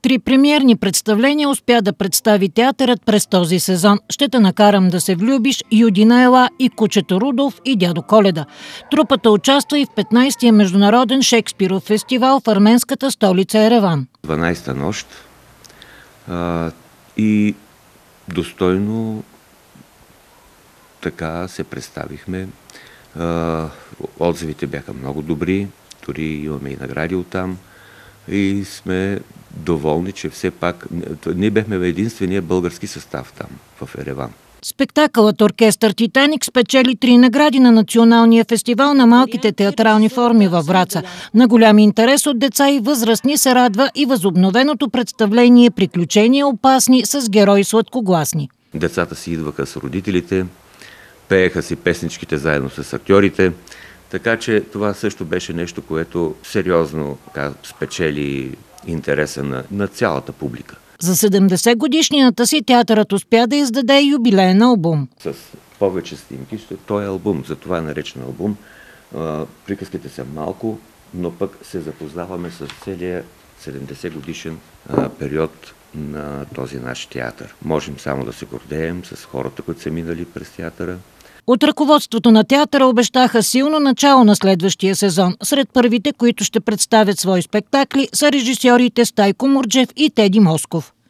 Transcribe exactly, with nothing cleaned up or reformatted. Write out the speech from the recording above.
Три премиерни представления успя да представи театърът през този сезон. Ще те накарам да се влюбиш, Юдина Ела и Кучето Рудолф и Дядо Коледа. Трупата участва и в петнайсетия международен Шекспиров фестивал в арменската столица Ереван. дванайсета нощ а, и достойно така се представихме. А, отзивите бяха много добри, дори имаме и награди оттам. И сме доволни, че все пак ние бяхме единствения български състав там, в Ереван. Спектакълът Оркестър Титаник спечели три награди на Националния фестивал на малките театрални форми във Враца. На голям интерес от деца и възрастни се радва и възобновеното представление "Приключения опасни" с герои сладкогласни. Децата си идваха с родителите, пееха си песничките заедно с актьорите. Така че това също беше нещо, което сериозно така, спечели интереса на, на цялата публика. За седемдесет годишнината си театърът успя да издаде юбилеен албум. С повече снимки, той е албум, затова е наречен албум. Приказките са малко, но пък се запознаваме с целия седемдесет годишен период на този наш театър. Можем само да се гордеем с хората, които са минали през театъра. От ръководството на театъра обещаха силно начало на следващия сезон. Сред първите, които ще представят свои спектакли, са режисьорите Стайко Мурджев и Теди Москов.